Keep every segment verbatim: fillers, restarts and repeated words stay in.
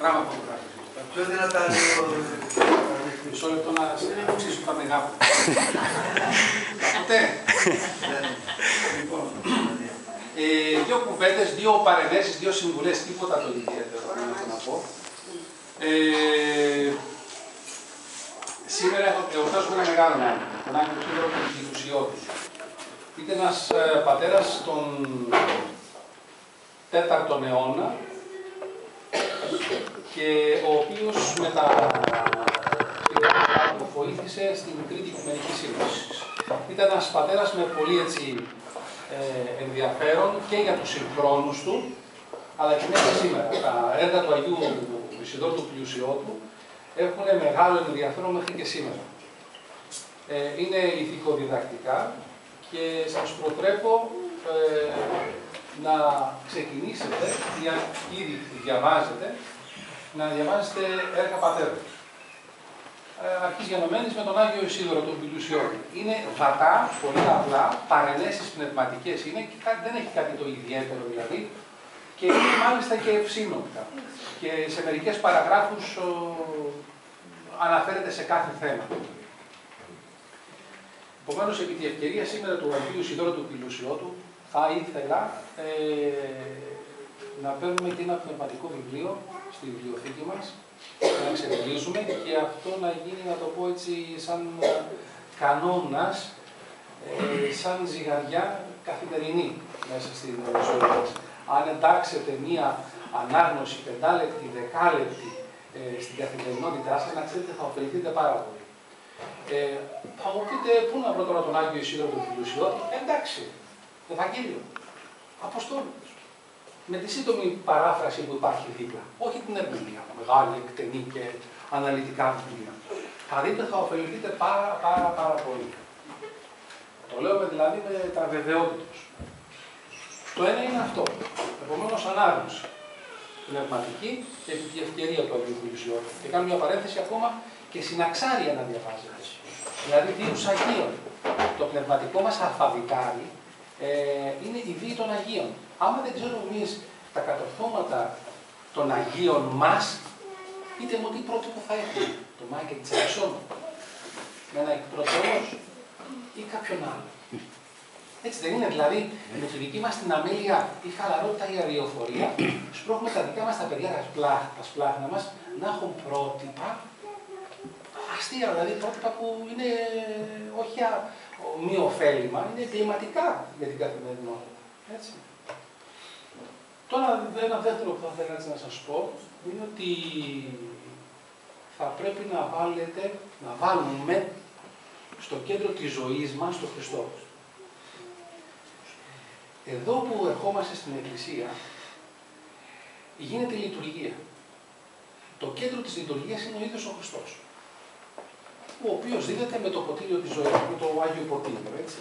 Πράγμα φωτογράφηση. Πιο δυνατά λίγο... Μισό λεπτό να αυξήσω τα μεγάλα. Ποτέ. Λοιπόν, ε, δύο κουβέντες, δύο παρενέσεις, δύο συμβουλές, τίποτα το ιδιαίτερο, να πω. Ε, σήμερα εορτάζουμε ένα μεγάλο νόμο, τον Άγιο Σίδωρο του Πληθουσιώτη. Είναι ένας ε, πατέρας τον τέταρτον αιώνα και ο οποίος με τα βοήθησε στην Τρίτη Οικουμενική Σύλληψη. Ήταν ένας πατέρας με πολύ έτσι, ε, ενδιαφέρον και για τους συγχρόνους του, αλλά και μέχρι σήμερα. Τα έργα του Αγίου Ισιδώρου του Πλουσιώτου έχουν μεγάλο ενδιαφέρον μέχρι και σήμερα. Ε, είναι ηθικοδιδακτικά και σας προτρέπω ε, να ξεκινήσετε, ή ήδη διαβάζετε, να διαβάζετε έργα πατέρων. Ε, αρχής γενομένης με τον Άγιο Ισίδωρο, τον Πλουσιώτη. Είναι βατά, πολύ απλά, παρενέσεις πνευματικές είναι, και δεν έχει κάτι το ιδιαίτερο δηλαδή, και είναι μάλιστα και ευσύνοπτα. Και σε μερικές παραγράφους ο, αναφέρεται σε κάθε θέμα. Επομένως, επί τη ευκαιρία σήμερα του Αγίου Ισιδώρου του Πλουσιώτου, θα ήθελα ε, να παίρνουμε και ένα πνευματικό βιβλίο στη βιβλιοθήκη μας, να εξερευνήσουμε και αυτό να γίνει, να το πω έτσι, σαν κανόνας, ε, σαν ζυγαριά καθημερινή μέσα στην ζωή μας. Αν εντάξετε μία ανάγνωση πεντάλεπτη, δεκάλεπτη ε, στην καθημερινότητά σας, να ξέρετε θα ωφεληθείτε πάρα πολύ. Ε, θα μου πείτε, πού να βρω τώρα τον Άγιο Ισίδωρο του Πλουσιώτη? Εντάξει, Ευαγγέλιο, Αποστόλους. Με τη σύντομη παράφραση που υπάρχει δίπλα. Όχι την ερμηνεία, μεγάλη, εκτενή και αναλυτικά βιβλία. Θα δείτε, θα ωφεληθείτε πάρα, πάρα, πάρα πολύ. Το λέω δηλαδή με τα βεβαιότητος. Το ένα είναι αυτό. Επομένως, ανάγνωση πνευματική και επί τη ευκαιρία του Αγίου Πλουσιώτη. Και κάνω μια παρένθεση ακόμα και συναξάρια να διαβάζετε. Δηλαδή, βίους Αγίων. Το πνευματικό μας αλφαβητάρι ε, είναι η βίη των Αγίων. Άμα δεν ξέρουμε εμείς τα κατορθώματα των Αγίων μας, είτε μου τι πρότυπο θα έχουμε. Το Μάικελ Τζάκσον, με ένα εκπροσώπος ή κάποιον άλλο. Έτσι δεν είναι? Δηλαδή, με τη δική μας την αμέλεια ή χαλαρότητα ή αριοφορία, σπρώχνουμε τα δικά μας τα παιδιά, τα σπλάχνα μας, να έχουν πρότυπα αστεία, δηλαδή πρότυπα που είναι όχι μη ωφέλιμα, είναι κλιματικά για την καθημερινότητα. Έτσι. Τώρα, ένα δεύτερο που θα ήθελα να σας πω είναι ότι θα πρέπει να βάλετε, να βάλουμε στο κέντρο της ζωής μας τον Χριστό. Εδώ που ερχόμαστε στην Εκκλησία, γίνεται η λειτουργία. Το κέντρο της λειτουργίας είναι ο ίδιος ο Χριστός, ο οποίος δίδεται με το ποτήριο της ζωής, με το Άγιο Ποτήριο, έτσι.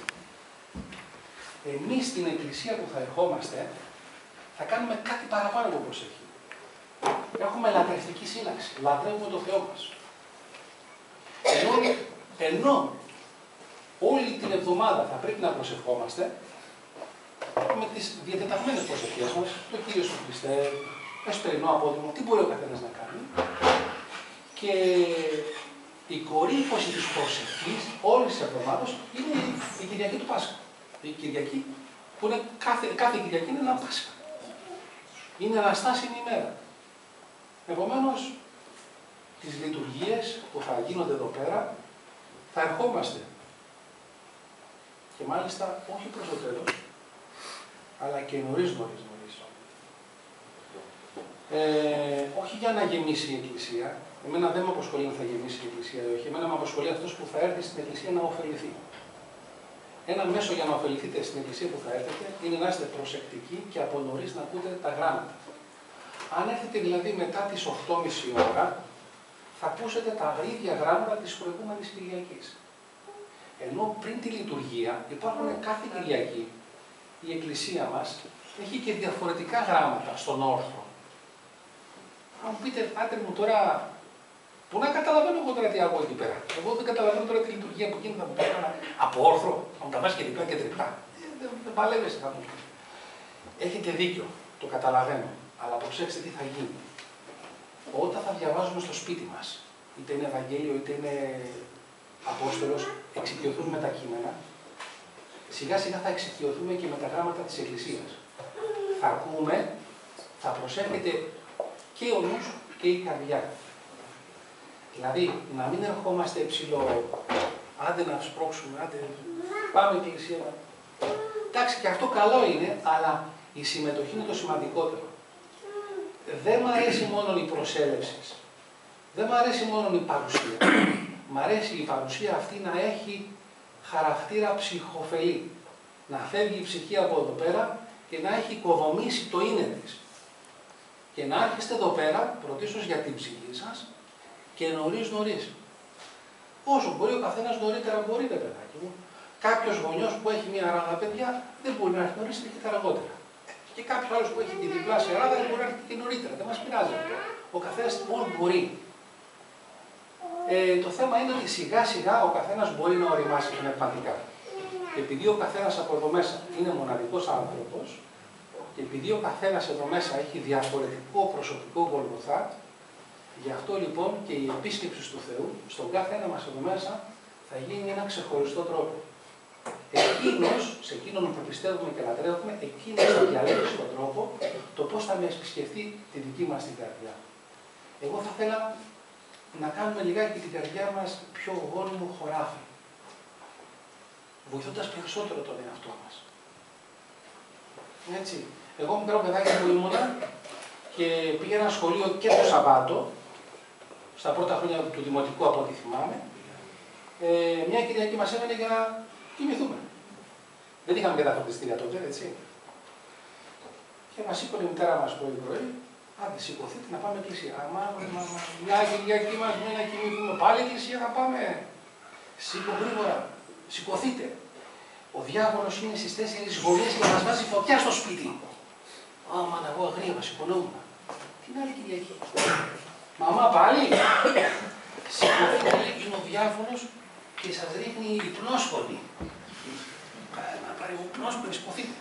Εμείς στην Εκκλησία που θα ερχόμαστε, θα κάνουμε κάτι παραπάνω από προσευχή. Έχουμε λατρευτική σύλλαξη, λατρεύουμε τον Θεό μας. Ενώ, ενώ όλη την εβδομάδα θα πρέπει να προσευχόμαστε, με τις διατεταγμένες προσευχές μας, το Κύριε σου Χριστέ, εσπερινό απόδειγμα, τι μπορεί ο καθένας να κάνει. Και η κορύφωση της προσευχής όλης της εβδομάδας είναι η Κυριακή του Πάσχα. Η Κυριακή που είναι κάθε, κάθε Κυριακή είναι ένα Πάσχα. Είναι αναστάσιμη ημέρα. Επομένως, τις λειτουργίες που θα γίνονται εδώ πέρα, θα ερχόμαστε. Και μάλιστα όχι προς το τέλος, αλλά και νωρίς νωρίς νωρίς. Ε, όχι για να γεμίσει η Εκκλησία. Εμένα δεν με απασχολεί αν θα γεμίσει η Εκκλησία ή όχι. Εμένα με απασχολεί αυτός που θα έρθει στην Εκκλησία να ωφεληθεί. Ένα μέσο για να ωφεληθείτε στην Εκκλησία που θα έρθετε είναι να είστε προσεκτικοί και από νωρίς να ακούτε τα γράμματα. Αν έρθετε δηλαδή μετά τις οκτώ και μισή ώρα, θα ακούσετε τα ίδια γράμματα της προηγούμενης Κυριακής. Ενώ πριν τη λειτουργία υπάρχουν κάθε Κυριακή, η Εκκλησία μας έχει και διαφορετικά γράμματα στον όρθρο. Αν μου πείτε, πάτερ μου τώρα, πού να καταλαβαίνω εγώ τώρα τι ακούω εκεί πέρα? Εγώ δεν καταλαβαίνω τώρα τη λειτουργία που γίνεται από πέρα από όρθρο, θα μου τα βάζει και διπλά και τριπλά. Δεν, δεν παλεύεσαι, θα μου πείτε. Έχετε δίκιο, το καταλαβαίνω. Αλλά προσέξτε τι θα γίνει. διαβάζουμε στο σπίτι μας, είτε είναι Ευαγγέλιο, είτε είναι Απόστολος, εξοικειωθούμε με τα κείμενα, σιγά σιγά θα εξοικειωθούμε και με τα γράμματα της Εκκλησίας. Θα ακούμε, θα προσέρχεται και ο νους και η καρδιά. Δηλαδή, να μην ερχόμαστε ψηλό, άντε να σπρώξουμε, άντε πάμε εκκλησία. Εντάξει, και αυτό καλό είναι, αλλά η συμμετοχή είναι το σημαντικότερο. Δεν μ' αρέσει μόνο η προσέλευση. Δεν μ' αρέσει μόνο η παρουσία. Μ' αρέσει η παρουσία αυτή να έχει χαρακτήρα ψυχοφελή. Να φεύγει η ψυχή από εδώ πέρα και να έχει οικοδομήσει το είναι της. Και να έρχεστε εδώ πέρα, πρωτίστως για την ψυχή σας, και νωρίς νωρίς. Όσο μπορεί ο καθένας νωρίτερα μπορείτε, παιδάκι μου. Κάποιος γονιός που έχει μια ράδα παιδιά δεν μπορεί να έρθει νωρίς, έρχεται αργότερα. Και κάποιος άλλος που έχει τη διπλάσια ράδα δεν μπορεί να έρθει και νωρίτερα. Δεν μας πειράζει αυτό. Ο καθένας μόνο μπορεί. Ε, το θέμα είναι ότι σιγά σιγά ο καθένας μπορεί να οριμάσει πνευματικά. Και επειδή ο καθένας από εδώ μέσα είναι μοναδικός άνθρωπος, και επειδή ο καθένας εδώ μέσα έχει διαφορετικό προσωπικό Γολγοθά, γι' αυτό λοιπόν και η επίσκεψη του Θεού στον κάθε ένα μας εδώ μέσα θα γίνει ένα ξεχωριστό τρόπο. Εκείνος, σε εκείνον που πιστεύουμε και λατρεύουμε, εκείνος θα διαλέξει τον τρόπο το πώς θα με επισκεφτεί τη δική μας την καρδιά. Εγώ θα ήθελα να κάνουμε λιγάκι την καρδιά μας πιο γόνιμο χωράφι, βοηθώντας περισσότερο τον εαυτό μας. Έτσι. Εγώ μικρό παιδάκι που ήμουνα και πήγαινα σχολείο και το Σαββάτο, στα πρώτα χρόνια του Δημοτικού από ό,τι θυμάμαι, ε, μια Κυριακή μας έμενε για να κοιμηθούμε. Δεν είχαμε και τα φροντιστήρια τότε, έτσι. Και μας είπε η μητέρα μας πρωί-πρωί, άντε σηκωθείτε να πάμε εκκλησία. Αμά, μια Κυριακή μας λέει να κοιμηθούμε, πάλι εκκλησία θα πάμε. Σήκω γρήγορα, σηκωθείτε. Ο διάβολος είναι στις τέσσερις γωνίες και μας βάζει φωτιά στο σπίτι. Άμα να εγώ αγρία, σηκωνόμουν. Την άλλη Κυριακή. Μαμά πάλι. Σηκωθείτε, λέει, είναι ο διάβολος και σας ρίχνει υπνόσχολη. Να πάρει υπνόσχολη, σηκωθείτε.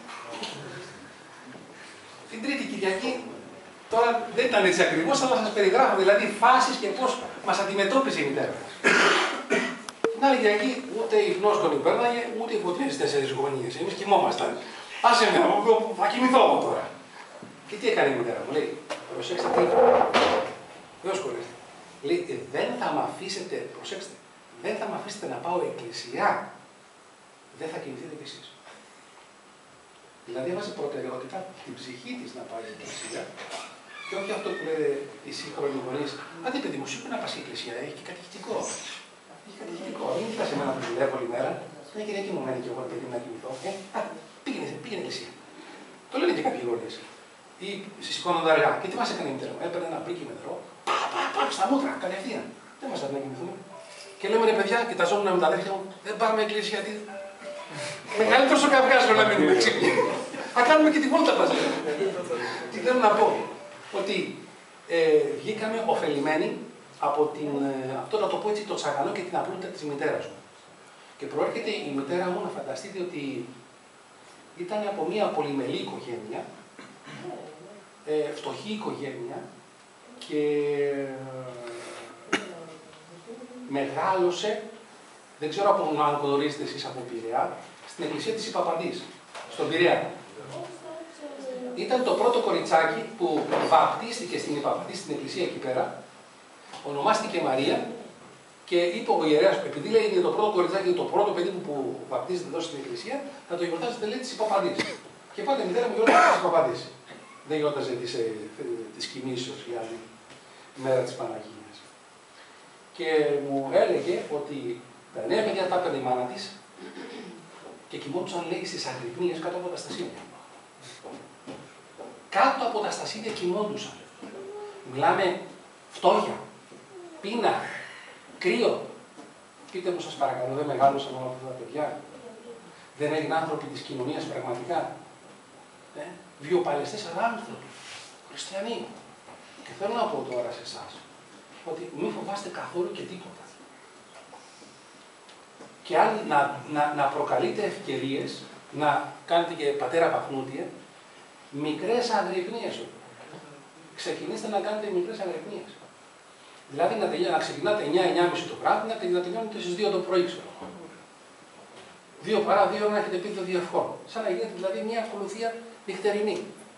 Την τρίτη Κυριακή, τώρα δεν ήταν έτσι ακριβώς, αλλά σας περιγράφω δηλαδή φάσεις και πώς μας αντιμετώπιζε η μητέρα μας. Την άλλη Κυριακή ούτε η υπνόσχολη πέρναγε, ούτε οι φωτιές στις τέσσερις γωνίες. Εμείς κοιμόμασταν. Άσε με, θα κοιμηθώ εγώ τώρα. Και τι έκανε η μητέρα μου, λέει, προσέξτε τι είπε. Δεν σχολείστε. Λέει, δεν θα με αφήσετε, προσέξτε, δεν θα με αφήσετε να πάω εκκλησιά, δεν θα κοιμηθείτε κι εσείς. Δηλαδή έβαζε προτεραιότητα την ψυχή της να πάει εκκλησία και όχι αυτό που λένε οι σύγχρονοι γονείς. Άντε παιδί μου, σήκω να πας στην εκκλησία, έχει και κατηχητικό. Έχει κατηχητικό. Μην κοιτάς εμένα που δουλεύω όλη μέρα. Μια Κυριακή μου μένει και εγώ παιδί να κοιμηθώ. Ε, α, πήγαινε, πήγαινε εκκλησία. Το λένε και κάποιοι γονείς. Ή σηκώνονται αργά. Και τι μας έκανε η μητέρα μου, έπαιρνε ένα πρίκι με νερό, πάμε στα μούτρα, κατευθείαν. Δεν μας άφηνε να κοιμηθούμε. Και λέμε ρε παιδιά, κοιταζόμουν με τα αδέρφια μου, δεν πάμε εκκλησία, γιατί. Μεγαλύτερος ο καυγάς να μείνουμε ξύπνοι. Θα κάνουμε και τη βόλτα μας. Τι θέλω να πω, ότι ε, βγήκαμε ωφελημένοι από την, ε, αυτό να το πω έτσι, το τσαγανό και την απλότητα της μητέρας μου. Και προέρχεται η μητέρα μου, να φανταστείτε ότι ήταν από μια πολυμελή οικογένεια, ε, φτωχή οικογένεια και μεγάλωσε, δεν ξέρω από αν γνωρίζετε εσείς από Πειραιά, στην εκκλησία της Ιπαπαντής, στον Πειραιά. Ήταν το πρώτο κοριτσάκι που βαπτίστηκε στην Ιπαπαντή, στην εκκλησία εκεί πέρα, ονομάστηκε Μαρία και είπε ο ιερέας, επειδή λέει είναι το πρώτο κοριτσάκι, το πρώτο παιδί μου που βαπτίζεται εδώ στην εκκλησία, θα το γιορτάζετε λέει της Ιπαπαντής. Και πάτε η μητέρα μου γιορτάζει της Ιπαπαντής. Δεν γιορτάζε της, ε, της κοιμήσεως, δηλαδή, μέρα της Παναγίας. Και μου έλεγε ότι τα νέα παιδιά τα έπαιρνε η μάνα της και κοιμόντουσαν, λέει, στις αγρυπνίες κάτω από τα στασίδια. Κάτω από τα στασίδια κοιμόντουσαν. Μιλάμε φτώχεια, πείνα, κρύο. Πείτε μου σας παρακαλώ, δεν μεγάλωσαν όλα αυτά τα παιδιά. Δεν έγιναν άνθρωποι της κοινωνίας πραγματικά. Ε, βιοπαλαιστές άνθρωποι, χριστιανοί. Και θέλω να πω τώρα σε εσάς, ότι μην φοβάστε καθόλου και τίποτα. Και αν να, να, να προκαλείτε ευκαιρίες, να κάνετε και πατέρα παχνούτια, μικρές αγρυπνίες. Ξεκινήστε να κάνετε μικρές αγρυπνίες. Δηλαδή να, τελει... να ξεκινάτε εννιά εννιά και μισή το βράδυ, να τελειώνετε στις δύο το πρωί, ξέρω. δύο παρά δύο να έχετε επίπεδο διευχών. Σαν να γίνεται δηλαδή μια ακολουθία νυχτερινή.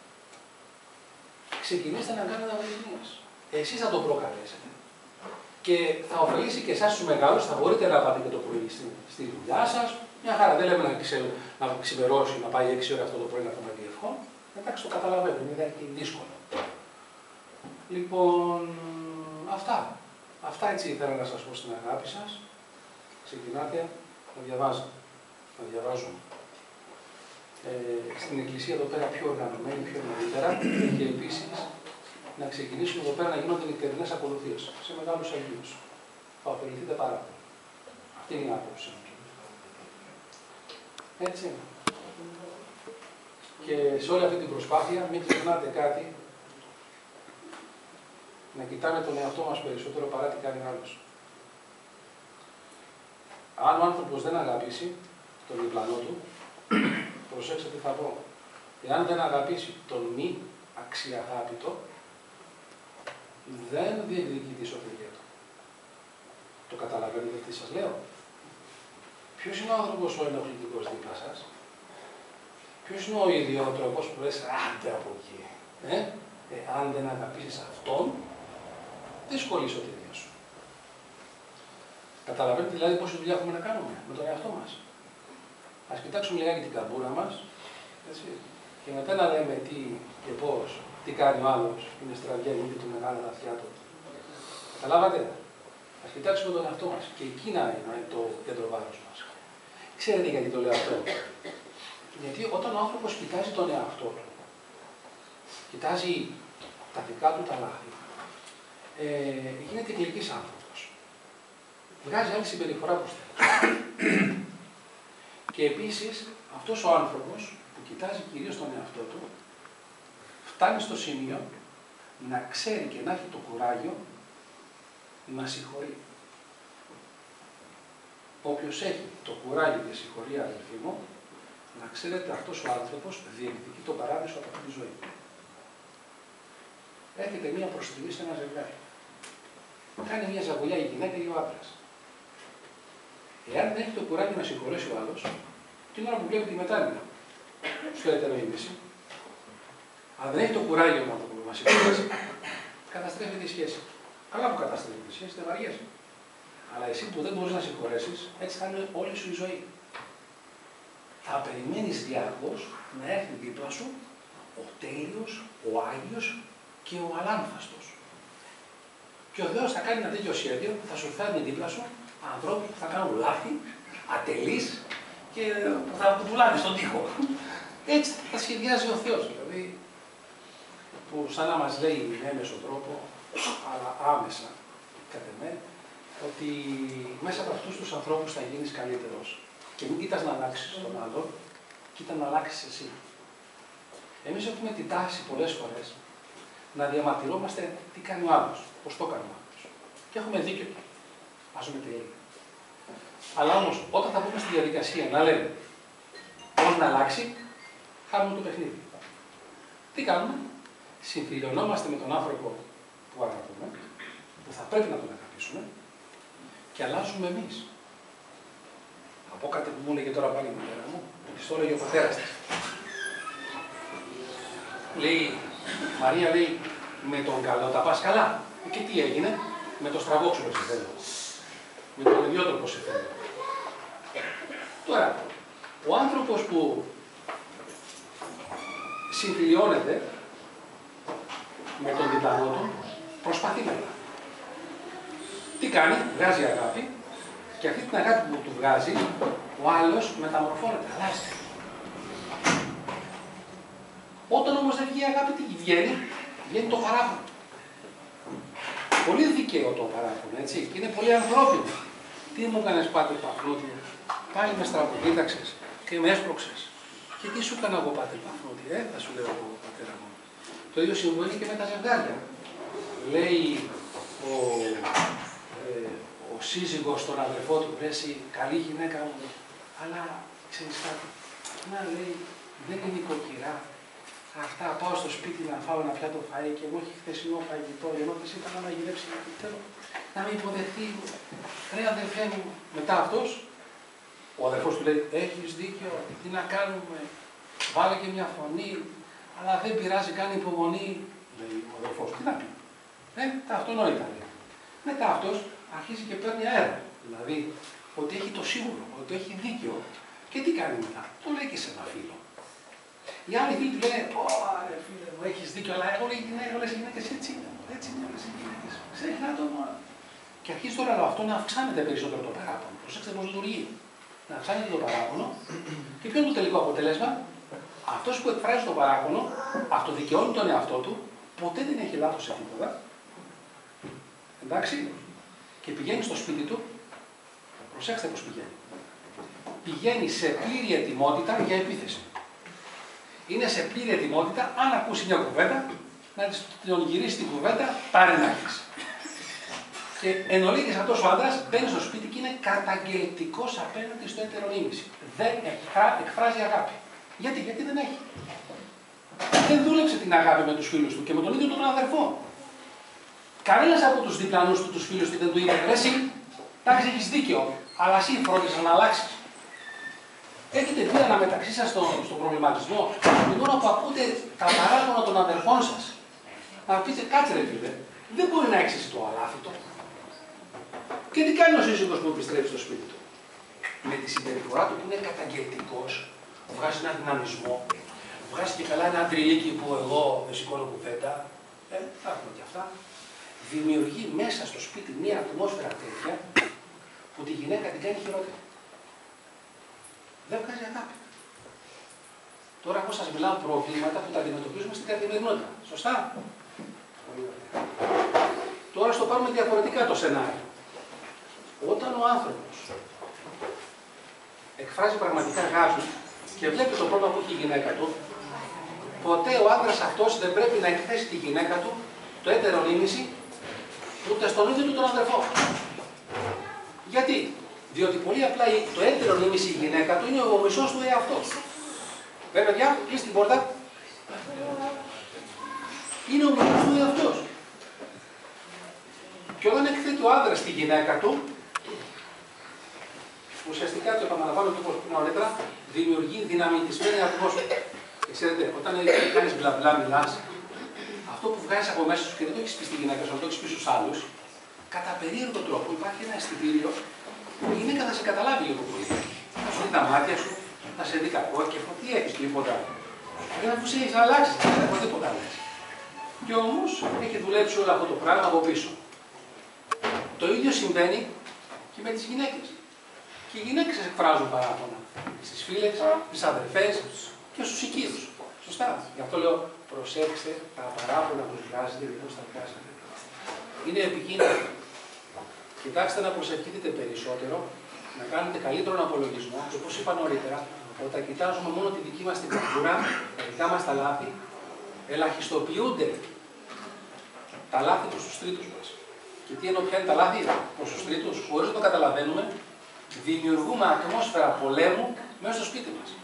Ξεκινήστε να κάνετε αγωνίες. Εσείς θα το προκαλέσετε. Και θα ωφελήσει και εσάς τους μεγάλους, θα μπορείτε να πάτε και το πρωί στη, στη δουλειά σας. Μια χαρά, δεν λέμε να, ξε... να ξημερώσει, να πάει έξι ώρες αυτό το πρωί να πούμε διευχών. Εντάξει, το καταλαβαίνω, είναι και δύσκολο. Λοιπόν, αυτά. Αυτά έτσι ήθελα να σας πω στην αγάπη σας. Ξεκινάτε να διαβάζετε. Να διαβάζουμε. Ε, στην εκκλησία εδώ πέρα πιο οργανωμένη, πιο νωρίτερα και επίσης να ξεκινήσουμε εδώ πέρα να γίνονται νυχτερινές ακολουθίες σε μεγάλους Αγίους. Θα ωφεληθείτε πάρα πολύ. Αυτή είναι η άποψη. Έτσι. Και σε όλη αυτή την προσπάθεια μην ξεχνάτε κάτι, να κοιτάμε τον εαυτό μας περισσότερο παρά τι κάνει ο άλλος. Αν ο άνθρωπος δεν αγαπήσει τον διπλανό του, προσέξτε τι θα πω. Εάν δεν αγαπήσει τον μη αξιαγάπητο, δεν διεκδικεί τη σωτηρία του. Το καταλαβαίνετε τι σας λέω. Ποιος είναι ο άνθρωπος ο ενοχλητικός δίπλα σας? Ποιος είναι ο ιδιότροπος που λες άντε από εκεί? Ε? Ε, αν δεν αγαπήσεις αυτόν, δύσκολη η σωτηρία σου. Καταλαβαίνετε δηλαδή πόση δουλειά έχουμε να κάνουμε με τον εαυτό μας. Ας κοιτάξουμε λιγάκι την καμπούρα μας, έτσι, και μετά να λέμε τι και πώς, τι κάνει ο άλλος, είναι στραβιά, είναι του μεγάλα αυτιά του. Καταλάβατε. Ας κοιτάξουμε τον εαυτό μας και εκεί να είναι το κέντρο βάρος μας. Ξέρετε γιατί το λέω αυτό? Γιατί όταν ο άνθρωπος κοιτάζει τον εαυτό του, κοιτάζει τα δικά του τα λάθη, ε, γίνεται γλυκής άνθρωπος. Βγάζει άλλη συμπεριφορά προς τέλος. Και επίσης, αυτός ο άνθρωπος που κοιτάζει κυρίως τον εαυτό του, φτάνει στο σημείο να ξέρει και να έχει το κουράγιο να συγχωρεί. Όποιος έχει το κουράγιο και συγχωρεί, αδελφοί μου, να ξέρετε αυτός ο άνθρωπος διεκδικεί τον παράδεισο από αυτή τη ζωή. Έρχεται μία προστριβή σε ένα ζευγάρι. Κάνει μία ζαγουλιά η γυναίκα ή ο άντρας. Εάν δεν έχει το κουράγιο να συγχωρέσει ο άλλος, την ώρα που βλέπει τη μετάνοια στο έτερο ήμιση, αν δεν έχει το κουράγιο να συγχωρέσει, καταστρέφεται η σχέση. Καλά που καταστρέφεται η σχέση, δεν βαριέσαι. Αλλά εσύ που δεν μπορείς να συγχωρέσεις, έτσι θα είναι όλη σου η ζωή. Θα περιμένεις διαρκώς να έρθει δίπλα σου ο τέλειος, ο Άγιος και ο αλάνθαστος. Και ο Θεός θα κάνει ένα τέτοιο σχέδιο που θα σου φέρνει δίπλα σου ανθρώπους που θα κάνουν λάθη, ατελείς και που θα πουλάνε στον τοίχο. Έτσι θα σχεδιάζει ο Θεός. Δηλαδή, που σαν να μας λέει με έμεσο τρόπο, αλλά άμεσα, κατ' εμέ, ότι μέσα από αυτούς τους ανθρώπους θα γίνεις καλύτερος. Και μην κοίτας να αλλάξεις τον άλλον, κοίτα να αλλάξεις εσύ. Εμείς έχουμε την τάση πολλές φορές να διαμαρτυρόμαστε τι κάνει ο άλλος, πώς το κάνει ο άλλος. Και έχουμε δίκιο. Βάζουμε τελεία. Αλλά όμως, όταν θα μπούμε στη διαδικασία να λέμε πώς να αλλάξει, χάνουμε το παιχνίδι. Τι κάνουμε? Συμφιλιωνόμαστε με τον άνθρωπο που αγαπούμε, που θα πρέπει να τον αγαπήσουμε, και αλλάζουμε εμείς. Θα πω κάτι που μου έλεγε τώρα πάλι η μητέρα μου, της το έλεγε ο πατέρας της. Λέει, Μαρία, λέει, με τον καλό τα πας καλά. Και τι έγινε? Με το στραβόξυλο σε θέλω. Με τον ιδιότροπο σε θέλω. Τώρα, ο άνθρωπος που συμφιλιώνεται με τον διπλανό του, προσπαθεί μετά. Τι κάνει? Βγάζει αγάπη και αυτή την αγάπη που του βγάζει, ο άλλος μεταμορφώνεται, αλλάζει. Όταν όμως δεν βγει αγάπη, τι βγαίνει? Βγαίνει το παράπονο. Πολύ δικαίω το παράπονο, έτσι, και είναι πολύ ανθρώπινο. Τι μου έκανες πάτερ Παφνούτη? Πάλι με στραβοκοίταξες και με έσπρωξες. Και τι σου έκανα εγώ πάτερ Παφνούτη? Ε, θα σου λέω εγώ πατέρα μου. Το ίδιο συμβαίνει και με τα ζευγάρια. Λέει ο, ε, ο σύζυγος στον αδερφό του, ρε εσύ, καλή γυναίκα μου, αλλά ξέρεις κάτι, να λέει, δεν είναι νοικοκυρά, Αυτά πάω στο σπίτι να φάω ένα πιάτο φαΐ και μου έχει χθεσινό φαγητό. Ενώ δεν ήταν να μαγειρέψει θέλω να με υποδεχτεί. Ρε αδερφέ μου, μετά αυτός, ο αδερφός του λέει: έχεις δίκιο, τι να κάνουμε. Βάλε και μια φωνή, αλλά δεν πειράζει, κάνει υπομονή. Λέει ο αδερφός, τι να πει. Ε, τα αυτονόητα λέει. Μετά αυτός αρχίζει και παίρνει αέρα. Δηλαδή, ότι έχει το σίγουρο, ότι έχει δίκιο. Και τι κάνει μετά. Το λέει και σε ένα φίλο. Οι άλλοι φίλοι του λένε: Ωρε φίλε μου, έχεις δίκιο, αλλά όλες οι γυναίκες, όλες οι γυναίκες έτσι είναι. Έτσι είναι όλες οι γυναίκες. Ξέχνα το μόνο. Και αρχίζει τώρα αυτό να αυξάνεται περισσότερο το παράπονο. Προσέξτε πώς λειτουργεί. Να αυξάνεται το παράπονο. Και ποιο είναι το τελικό αποτέλεσμα. Αυτός που εκφράζει το παράπονο, αυτοδικαιώνει τον εαυτό του, ποτέ δεν έχει λάθος σε τίποτα. Εντάξει. Και πηγαίνει στο σπίτι του. Προσέξτε πώς πηγαίνει. Πηγαίνει σε πλήρη ετοιμότητα για επίθεση. Είναι σε πλήρη ετοιμότητα, αν ακούσει μια κουβέντα, να τον γυρίσει την κουβέντα, πάρε να έχεις. Και εν ολίγης αυτός ο άντρας μπαίνει στο σπίτι και είναι καταγγελτικός απέναντι στο έτερο ήμιση. Δεν εκφράζει αγάπη. Γιατί, γιατί δεν έχει. Δεν δούλεψε την αγάπη με τους φίλους του και με τον ίδιο τον αδερφό. Κανένας από τους διπλανούς του, τους φίλους του δεν του είπε: ρε εσύ, εντάξει, έχεις δίκιο, αλλά εσύ φρόντισες να αλλάξεις. Έχετε δει αναμεταξύ σας στον, στον προβληματισμό, την ώρα που ακούτε τα παράπονα των αδερφών σας, να πείτε: κάτσε ρε φίλε, δεν μπορεί να έχεις εσύ το αλάθητο. Και τι κάνει ο σύζυγος που επιστρέφει στο σπίτι του. Με τη συμπεριφορά του που είναι καταγγελτικός, βγάζει ένα δυναμισμό, βγάζει και καλά ένα αντριλίκι που εγώ δεν σηκώνω κουβέντα, ε, θα έχουμε και αυτά. Δημιουργεί μέσα στο σπίτι μια ατμόσφαιρα τέτοια που τη γυναίκα την κάνει χειρότερη. Δεν βγάζει αγάπη. Τώρα εγώ σας μιλάω προβλήματα που τα αντιμετωπίζουμε στην καθημερινότητα. Σωστά. Τώρα στο πάρουμε διαφορετικά το σενάριο. Όταν ο άνθρωπος εκφράζει πραγματικά αγάπη και βλέπει το πρόβλημα που έχει η γυναίκα του, ποτέ ο άντρας αυτός δεν πρέπει να εκθέσει τη γυναίκα του, το έτερο ήμιση, ούτε στον ίδιο του τον αδερφό. Γιατί? Διότι πολύ απλά το έτερο ήμιση η γυναίκα του είναι ο μισός του εαυτός. Βέβαια, παιδιά, κλείσει την πόρτα. Είναι ο μισός του εαυτός. Και όταν εκθέτει ο άντρας τη γυναίκα του, ουσιαστικά το επαναλαμβάνω και όπως πριν νωρίτερα, δημιουργεί δυναμητισμένη ατμόσφαιρα. Και ξέρετε, όταν κάνεις μπλα μπλα μιλάς, αυτό που βγάζεις από μέσα σου και δεν το έχεις πει στη γυναίκα σου, αλλά το έχεις πει στους άλλους, κατά περίεργο τρόπο υπάρχει ένα αισθητήριο που η γυναίκα θα σε καταλάβει λίγο πολύ. Θα σου δει τα μάτια σου, θα σε δει κακό και αυτό τι έχεις και τίποτα. Δεν αφού σε έχεις αλλάξει, δεν έχω τίποτα άλλες. Και όμως έχει δουλέψει όλο αυτό το πράγμα από πίσω. Το ίδιο συμβαίνει και με τις γυναίκες. Και οι γυναίκες εκφράζουν παράπονα στις φίλες, στις αδερφές και στους οικείους. Σωστά. Γι' αυτό λέω προσέξτε τα παράπονα που βγάζετε και πώς τα βγάζετε. Είναι επικίνδυνο. Κοιτάξτε να προσευχηθείτε περισσότερο, να κάνετε καλύτερον απολογισμό και όπως είπα νωρίτερα, όταν κοιτάζουμε μόνο τη δική μας την κουλτούρα, τα δικά μας τα λάθη, ελαχιστοποιούνται τα λάθη του στους τρίτους μας. Και τι εννοώ ποια είναι τα λάθη προς τους τρίτους, χωρίς να το καταλαβαίνουμε, δημιουργούμε ατμόσφαιρα πολέμου μέσα στο σπίτι μας.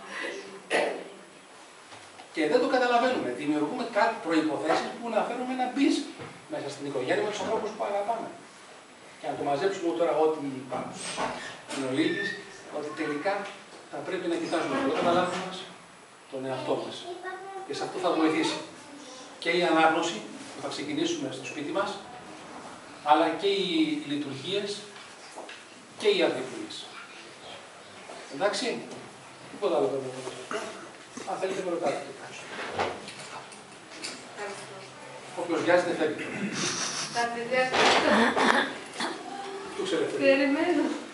Και δεν το καταλαβαίνουμε. Δημιουργούμε κάτι προϋποθέσεις που να φέρουμε ένα μπιζ μέσα στην οικογένεια με τους ανθρώπους που αγαπάμε. Και να το μαζέψουμε τώρα ό,τι υπάρχει. Είναι ο Λίγης, ότι τελικά θα πρέπει να κοιτάζουμε πρώτα τα λάθη μας, τον εαυτό μας. Και σε αυτό θα βοηθήσει και η ανάγνωση που θα ξεκινήσουμε στο σπίτι μας, αλλά και οι λειτουργίες και οι αντιπλοίες. Εντάξει, τίποτα άλλο δεν μπορώ να πω. Αν θέλετε με ρωτάτε. Όποιος βιάζεται φεύγει. Τα παιδιά του ξέρετε. περιμένω.